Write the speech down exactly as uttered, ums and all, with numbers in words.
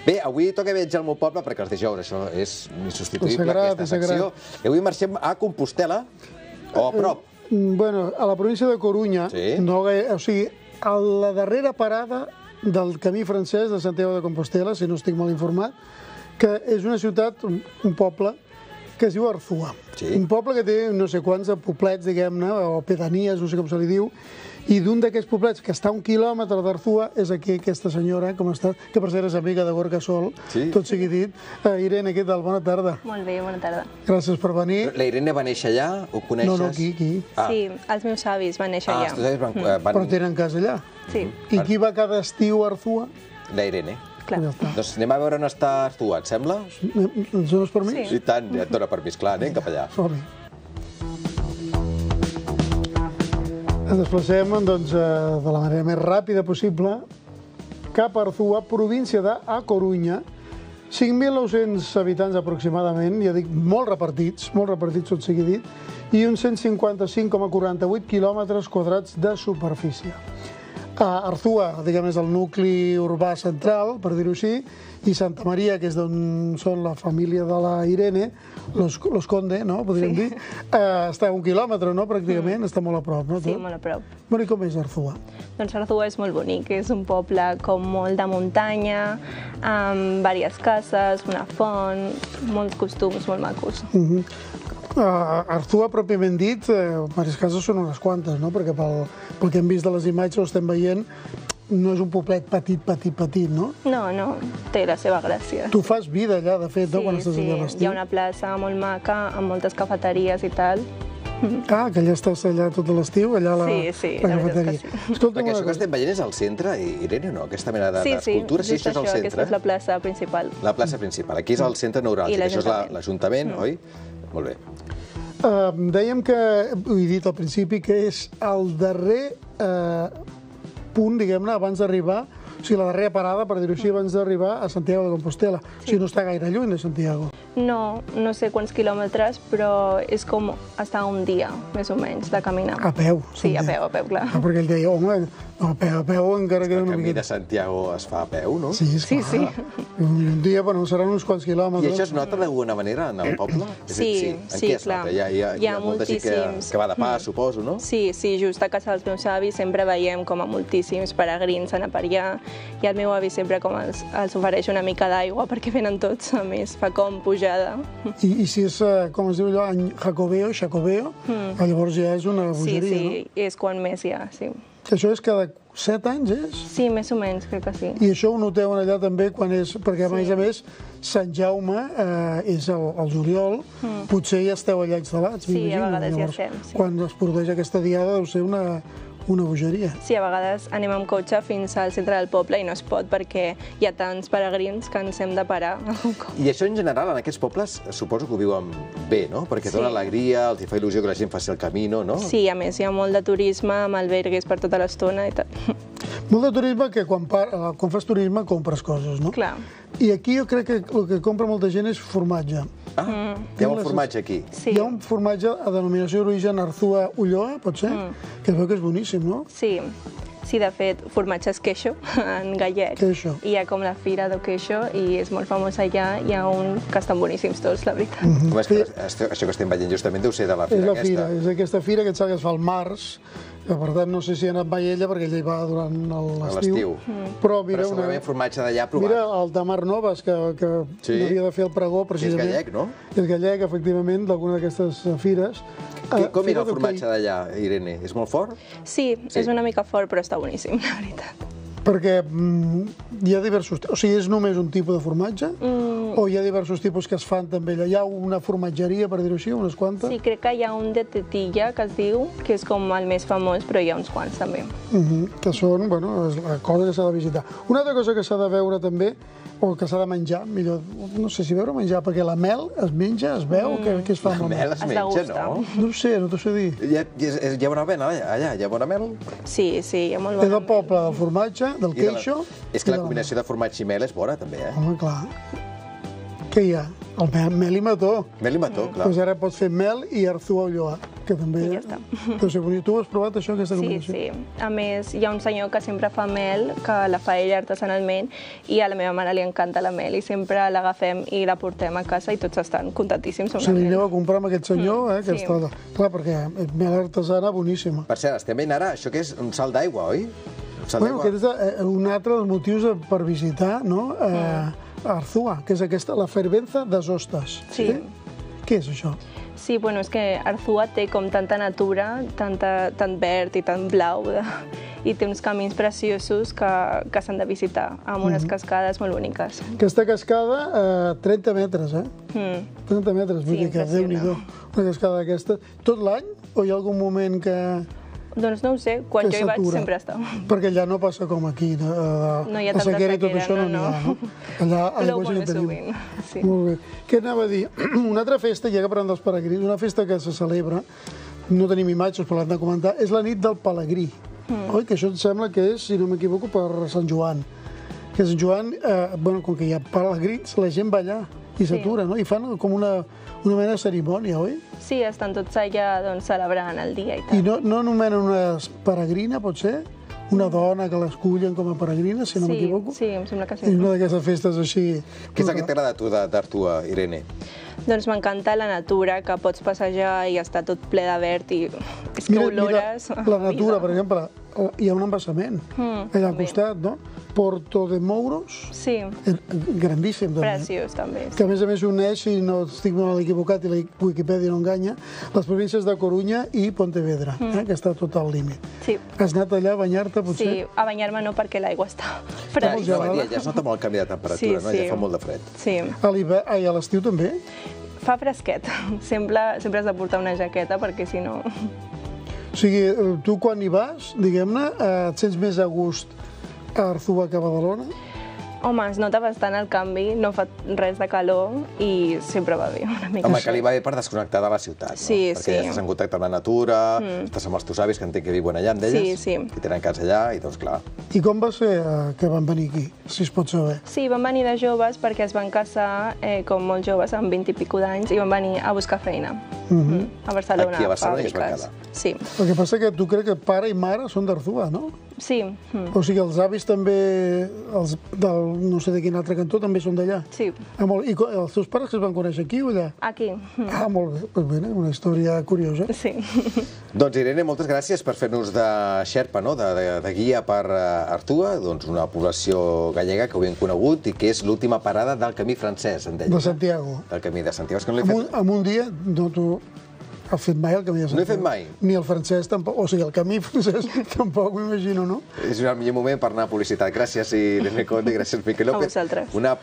Bé, avui toca viatjar al meu poble perquè els dijous això és insubstituïble, aquesta secció. I avui marxem a Compostel·la, o a prop. Bueno, a la província de Corunya, o sigui, a la darrera parada del camí francès de Santiago de Compostela, si no estic mal informat, que és una ciutat, un poble, que es diu Arzúa. Un poble que té no sé quants poblets, diguem-ne, o pedanies, no sé com se li diu, i d'un d'aquests poblets, que està a un quilòmetre d'Arzúa, és aquí aquesta senyora, com està, que per cert és amiga de Gorka Sol, tot sigui dit. Irene, què tal? Bona tarda. Molt bé, bona tarda. Gràcies per venir. La Irene va néixer allà? Ho coneixes? No, no, aquí, aquí. Sí, els meus avis van néixer allà. Ah, els teus avis van... Però tenen casa allà? Sí. I qui va cada estiu a Arzúa? La Irene. Clar. Doncs anem a veure on està Arzúa, et sembla? Ens dones permís? Sí, tant, ja et dona permís, clar, anem cap allà. Som-hi. Ens desplacem doncs, de la manera més ràpida possible cap a Arzúa, província de A Corunya, cinc mil nou-cents habitants aproximadament, ja dic, molt repartits, molt repartits, tot sigui dit, i uns cent cinquanta-cinc coma quaranta-vuit quilòmetres quadrats de superfície. Arzúa, diguem, és el nucli urbà central, per dir-ho així, i Santa Maria, que és d'on són la família de la Irene, los Conde, no?, podríem dir, està a un quilòmetre, no?, pràcticament, està molt a prop, no? Sí, molt a prop. Bueno, i com és Arzúa? Doncs Arzúa és molt bonic, és un poble com molt de muntanya, amb diverses cases, una font, molts costums molt macos. Arzúa, pròpiament dit, les cases són unes quantes, no?, perquè pel que hem vist de les imatges ho estem veient, no és un poblet petit, petit, petit, no? No, no, té la seva gràcia. Tu fas vida allà, de fet, quan estàs allà a l'estiu. Sí, sí, hi ha una plaça molt maca, amb moltes cafeteries i tal. Ah, que allà estàs allà tot l'estiu, allà a la cafeteria. Sí, sí, la veritat que sí. Perquè això que estem veient és al centre, Irene, no? Aquesta mena d'escultura, sí, això és al centre. Aquesta és la plaça principal. La plaça principal. Aquí és el centre neuràlgic, això és l'Ajuntament, oi? Molt bé. Dèiem que, ho he dit al principi, que és el darrer punt, diguem-ne, abans d'arribar, o sigui, la darrera parada, per dir-ho així, abans d'arribar a Santiago de Compostela. O sigui, no està gaire lluny de Santiago. No, no sé quants quilòmetres, però és com estar un dia, més o menys, de caminar. A peu. Sí, a peu, a peu, clar. Perquè ell deia, home, a peu, a peu encara queda una miqueta. El camí de Santiago es fa a peu, no? Sí, esclar. Sí, sí. Un dia, bueno, seran uns quants quilòmetres. I això es nota d'alguna manera en el poble? Sí, sí, clar. Hi ha molta gent que va de pas, suposo, no? Sí, sí, just a casa dels meus avis sempre veiem com a moltíssims peregrins anar per allà, i el meu avi sempre com els ofereix una mica d'aigua perquè venen tots, a més, fa com pujada. I si és, com es diu allò, any jacobeo, xacobeo, llavors ja és una bogeria, no? Sí, sí, és quan més hi ha, sí. Això és cada set anys, és? Sí, més o menys, crec que sí. I això ho noteu allà també quan és... Perquè, a més a més, Sant Jaume és al juliol, potser ja esteu allà instal·lats, m'imagino. Sí, a vegades ja estem, sí. Quan es produeix aquesta diada deu ser una... una bogeria. Sí, a vegades anem amb cotxe fins al centre del poble i no es pot perquè hi ha tants peregrins que ens hem de parar algun cop. I això en general en aquests pobles suposo que ho viuen bé, no? Perquè dona alegria, els fa il·lusió que la gent faci el camino, no? Sí, a més hi ha molt de turisme, amb albergues per tota l'estona i tal. Molt de turisme que quan fas turisme compres coses, no? Clar. I aquí jo crec que el que compra molta gent és formatge. Ah, hi ha un formatge aquí. Sí. Hi ha un formatge a denominació d'origen Arzúa Ulloa, pot ser? Que es veu que és boníssim, no? Sí. Sí, de fet, formatge és queixo, en gallec. Queixo. Hi ha com la fira de queixo i és molt famós allà. Hi ha un que estan boníssims tots, la veritat. Això que estem veient justament deu ser de la fira aquesta. És la fira, és aquesta fira que et sap que es fa al març, que per tant no sé si ha anat mai ella perquè ella hi va durant l'estiu. Però segurament formatge d'allà provat. Mira el Tamar Novas, que havia de fer el pregó precisament. És gallec, no? És gallec, efectivament, d'alguna d'aquestes fires. Com era el formatge d'allà, Irene? És molt fort? Sí, és una mica fort, però està boníssim, la veritat. Perquè hi ha diversos... O sigui, és només un tipus de formatge? O hi ha diversos tipus que es fan també allà? Hi ha una formatgeria, per dir-ho així, unes quantes? Sí, crec que hi ha un de tetilla, que es diu, que és com el més famós, però hi ha uns quants també. Que són, bueno, és la cosa que s'ha de visitar. Una altra cosa que s'ha de veure també, o que s'ha de menjar, millor, no sé si veure o menjar, perquè la mel es menja, es veu, què es fa amb la mel? La mel es menja, no? No ho sé, no t'ho sé dir. Hi ha bona mel allà? Hi ha bona mel? Sí, sí, hi ha molt bona mel. És del poble del formatge, del queixo... És que la combinació de formatge i mel és bona, també, eh? Home, clar. Què hi ha? El mel i mató. Mel i mató, clar. Doncs ara pots fer mel i Arzúa Ulloa. que també... I ja està. Deu ser bonic. Tu has provat això, aquesta combinació? Sí, sí. A més, hi ha un senyor que sempre fa mel, que la fa ell artesanalment, i a la meva mare li encanta la mel, i sempre l'agafem i la portem a casa i tots estan contentíssims amb O sigui, la mel. aneu a comprar amb aquest senyor, eh, que sí. està... Clar, perquè mel artesana boníssima. Per cert, estem veient ara, això que és un salt d'aigua, oi? Un salt Bueno, aquest és eh, un altre dels motius per visitar, no?, eh, Arzúa, que és aquesta, la fervenza des hostes. Sí. Què és això? Sí, bueno, és que Arzúa té com tanta natura, tanta, tant verd i tant blau, de, i té uns camins preciosos que, que s'han de visitar, amb unes cascades molt boniques. Aquesta cascada, eh, trenta metres, eh? Mm. trenta metres, vull Sí, dir que Déu-n'hi-do. Una cascada d'aquesta. Tot l'any o hi ha algun moment que... Doncs no ho sé, quan que jo hi vaig s'atura? sempre està. Perquè allà no passa com aquí, no, No hi ha la tanta sequera i tot sequera, això no no, n'hi ha, no. no? Allà Plou aigua sí molt que més tenim. sovint, sí. Molt bé. Què anava a dir? Una altra festa, ja que parlem dels peregrins, una festa que se celebra, no tenim imatges, però l'hem de comentar, és la nit del pelegrí. Mm. Oi? Que això em sembla que és, si no m'equivoco, per Sant Joan. Que Sant Joan, eh, bueno, com que hi ha pelegrins, la gent va allà i s'atura, no? I fan com una, una mena de cerimònia, oi? Sí, estan tots allà doncs, celebrant el dia i tal. I no, no anomenen una peregrina, pot ser? Una dona que l'escullen com a peregrina, si no sí, m'equivoco? sí, em sembla que sí. És una d'aquestes festes així... Què és el que t'agrada a tu d'Arzúa, Irene? Doncs m'encanta la natura, que pots passejar i està tot ple de verd i és que olores... la natura, per exemple, hi ha un embassament Mm, allà al també. costat, no? Porto de Mouros, Sí, és grandíssim també. preciós també. Que a més a més uneix, si no estic mal equivocat i la Wikipedia no enganya, les províncies de Corunya i Pontevedra, eh, que està tot al límit. Sí, Has anat allà a banyar-te, potser? sí, a banyar-me no perquè l'aigua està Ja, freda. ja, ja, ja es nota molt el canvi de temperatura, Sí, no? sí. Ja fa molt de fred. Sí, A l'hivern, ai, a l'estiu també? fa fresquet. Sempre, sempre has de portar una jaqueta perquè si no... O sigui, eh, tu quan hi vas, diguem-ne, eh, et sents més a gust a Arzúa que a Badalona? Home, es nota bastant el canvi, no fa res de calor i sempre va bé una mica. Home, que li va bé per desconnectar de la ciutat, no? Sí, Perquè sí. ja estàs en contacte amb la natura, mm. estàs amb els teus avis, que entenc que viuen allà amb elles, Sí, sí. i tenen casa allà, i doncs clar. I com va ser eh, que van venir aquí, si es pot saber? Sí, van venir de joves perquè es van casar, eh, com molts joves, amb vint i pico d'anys, i van venir a buscar feina. Mm, a Barcelona, Aquí a Barcelona i es van fàbriques. quedar. Sí, El que passa que tu crec que pare i mare són d'Arzúa, no? sí, mm, O sigui, els avis també, els del no sé de quin altre cantó, també són d'allà? sí, Ah, molt. I co- els teus pares que es van conèixer aquí o allà? aquí. mm, Ah, molt bé. Pues bé, una història curiosa. Sí. Doncs, Irene, moltes gràcies per fer-nos de xerpa, no? de, de, de guia per uh, Arzúa, doncs una població gallega que ho hem conegut i que és l'última parada del camí francès, en deia. De Santiago. Del camí de Santiago. És que no l'he En un, fet... en un dia, no, tu has fet mai el camí de No he Santiago? fet mai. Ni el francès tampoc, o sigui, el camí francès tampoc, m'imagino, no? És el millor moment per anar a publicitat. Gràcies, Irene Conde, gràcies, Miquel A López. vosaltres. Una